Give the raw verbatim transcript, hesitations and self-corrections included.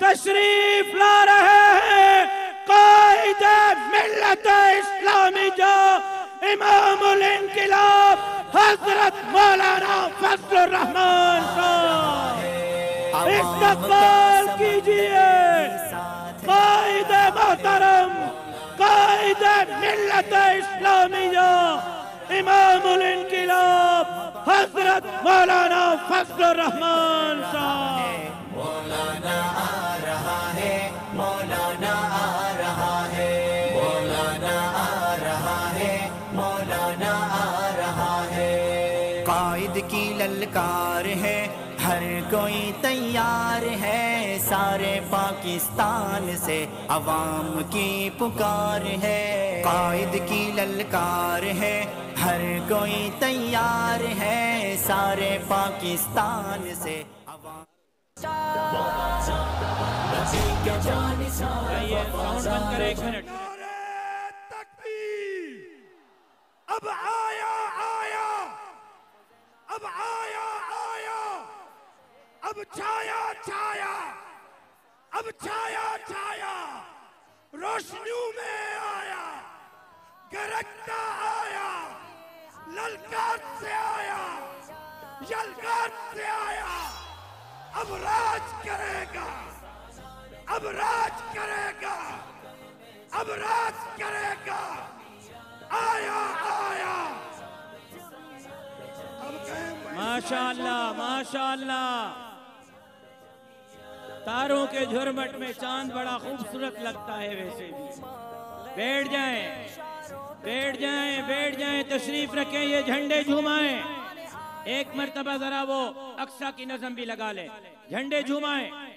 तशरीफ ला रहे हैं कायद मिल्लत इस्लामी जो इमामुल इनकिलाब हजरत मौलाना फजलुर रहमान साहब। इस्तकबाल कीजिए कायद मोहतरम कायद मिल्लत इस्लामिया इमामुल इनकिलाब हजरत मौलाना फजलुर रहमान साहब। मौलाना आ रहा है, मौलाना आ रहा है, मौलाना आ रहा है, मौलाना आ रहा है। कायद की ललकार है, हर कोई तैयार है, सारे पाकिस्तान से अवाम की पुकार है। कायद की ललकार है, हर कोई तैयार है, सारे पाकिस्तान से अवाम। अब आया आया, अब आया आया, अब छाया छाया, अब छाया छाया, रोशनियों में आया, गरजता आया, ललकार से आया, यलकार से आया। अब राज करेगा, अब राज करेगा, अब राज करेगा। आया आया। माशाअल्लाह माशाअल्लाह। तारों के झुरमट में चांद बड़ा खूबसूरत लगता है। वैसे भी बैठ जाएं, बैठ जाएं, बैठ जाएं, तशरीफ रखें, ये झंडे झुमाएं। एक मर्तबा जरा वो अक्सा की नज़म भी लगा ले, झंडे झुमाएं।